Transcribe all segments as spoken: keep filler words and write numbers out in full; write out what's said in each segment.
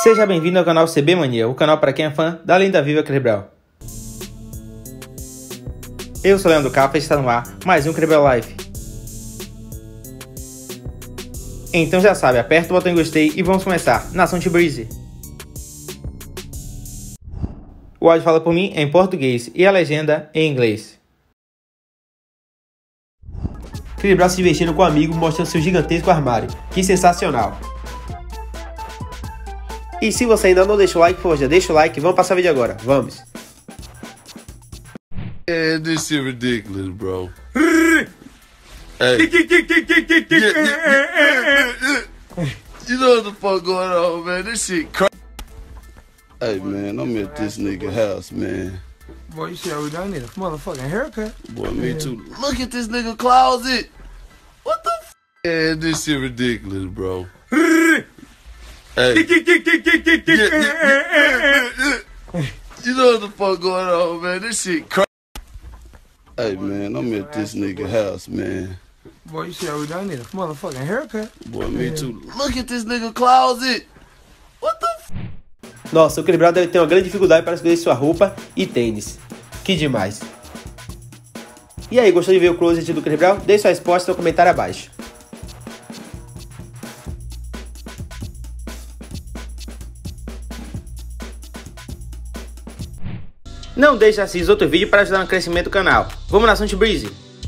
Seja bem-vindo ao canal C B Mania, o canal para quem é fã da lenda viva Kleber. Eu sou o Leandro Capa e está no ar mais um Kleber Life. Então já sabe, aperta o botão em gostei e vamos começar. Nação T-Breeze. O áudio fala por mim em português e a legenda em inglês. Kleber se divertindo com um amigo mostrando seu gigantesco armário. Que sensacional! E se você ainda não deixou o like, por favor, já deixa o like e vamos passar o vídeo agora. Vamos! Yeah, this is ridiculous, bro. Hey. You know what the fuck going on, man? This shit crazy. Hey, man, I'm at this nigga house, man. Boy, you see how we done need a motherfucking haircut. Boy, me too. Look at this nigga closet. What the f? Yeah, this shit ridiculous, bro. Hey. You know what the fuck going on, man? This shit crazy. Hey, man, I'm at this nigga house, man. Boy, you see how we done need a motherfucking haircut. Boy, me too. Look at this nigga closet. What the f? Nossa, o Kleber deve ter uma grande dificuldade para escolher sua roupa e tênis. Que demais! E aí, gostou de ver o closet do Kleber? Deixe sua resposta no comentário abaixo. Não deixe de assistir outro vídeo para ajudar no crescimento do canal. Vamos Nação T-Breeze!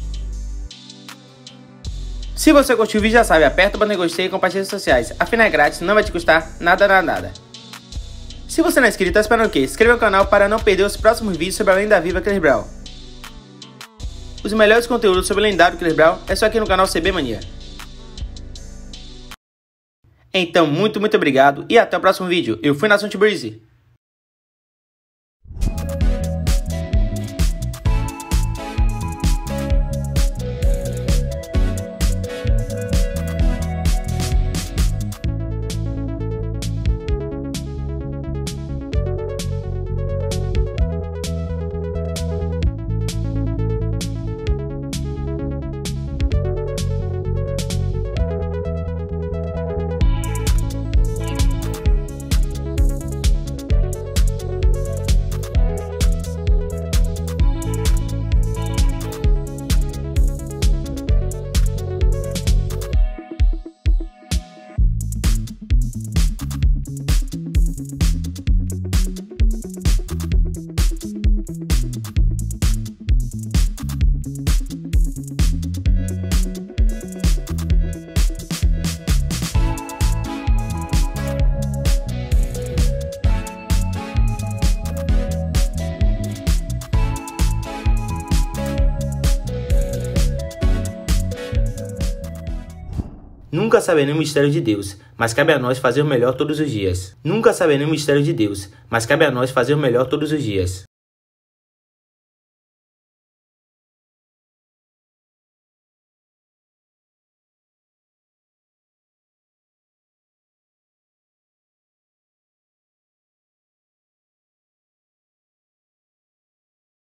Se você curtiu o vídeo já sabe, aperta o botão de gostei e compartilha nas redes sociais. Afinal é grátis, não vai te custar nada, nada, nada. Se você não é inscrito, tá esperando o quê? Se inscreva no canal para não perder os próximos vídeos sobre a lenda viva Kleber. Os melhores conteúdos sobre o lendário Kleber é só aqui no canal C B Mania. Então, muito, muito obrigado e até o próximo vídeo. Eu fui Nação T-Breeze. Nunca saberemos o mistério de Deus, mas cabe a nós fazer o melhor todos os dias. Nunca saberemos o mistério de Deus, mas cabe a nós fazer o melhor todos os dias.